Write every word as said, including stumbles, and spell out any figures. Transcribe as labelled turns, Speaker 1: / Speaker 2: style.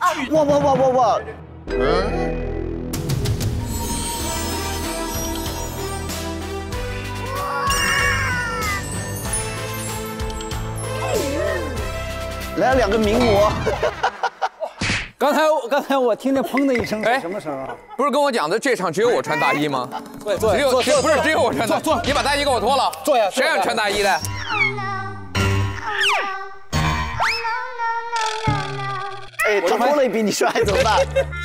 Speaker 1: 哇哇哇哇哇！来了两个名模。
Speaker 2: 刚才刚才我听见砰的一声是什么声啊？
Speaker 3: 不是跟我讲的这场只有我穿大衣吗？
Speaker 2: 对，坐
Speaker 3: 只有只不是只有我穿大，
Speaker 2: 坐坐，
Speaker 3: 你把大衣给我脱了。
Speaker 2: 坐下。
Speaker 3: 谁让你穿大衣的？
Speaker 1: 哎，他脱了比你帅，怎么办？